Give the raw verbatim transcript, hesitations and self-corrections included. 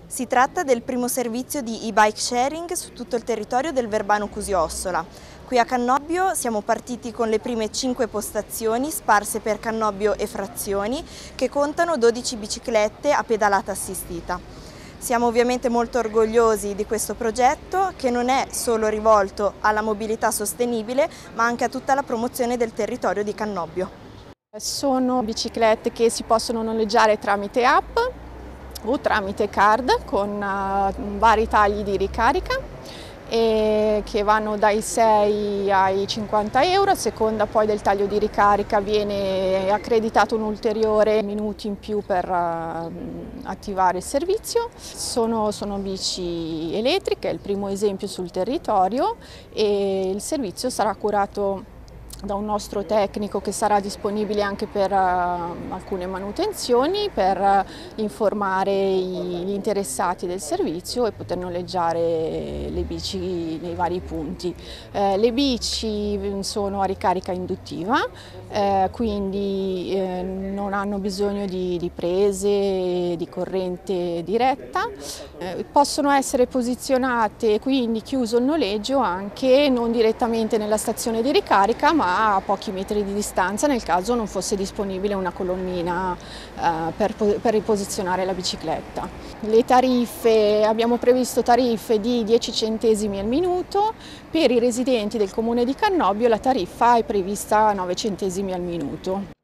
Si tratta del primo servizio di e-bike sharing su tutto il territorio del Verbano Cusio-Ossola. Qui a Cannobbio siamo partiti con le prime cinque postazioni sparse per Cannobbio e frazioni che contano dodici biciclette a pedalata assistita. Siamo ovviamente molto orgogliosi di questo progetto che non è solo rivolto alla mobilità sostenibile ma anche a tutta la promozione del territorio di Cannobbio. Sono biciclette che si possono noleggiare tramite app o tramite card con uh, vari tagli di ricarica e che vanno dai sei ai cinquanta euro, a seconda poi del taglio di ricarica viene accreditato un ulteriore minuti in più per uh, attivare il servizio. Sono, sono bici elettriche, è il primo esempio sul territorio e il servizio sarà curato da un nostro tecnico che sarà disponibile anche per uh, alcune manutenzioni, per uh, informare i, gli interessati del servizio e poter noleggiare le bici nei vari punti. Eh, le bici sono a ricarica induttiva, eh, quindi eh, non hanno bisogno di, di prese, di corrente diretta, eh, possono essere posizionate, quindi chiuso il noleggio, anche non direttamente nella stazione di ricarica ma a pochi metri di distanza nel caso non fosse disponibile una colonnina eh, per, per riposizionare la bicicletta. Le tariffe, abbiamo previsto tariffe di dieci centesimi al minuto, per i residenti del comune di Cannobbio la tariffa è prevista a nove centesimi al minuto.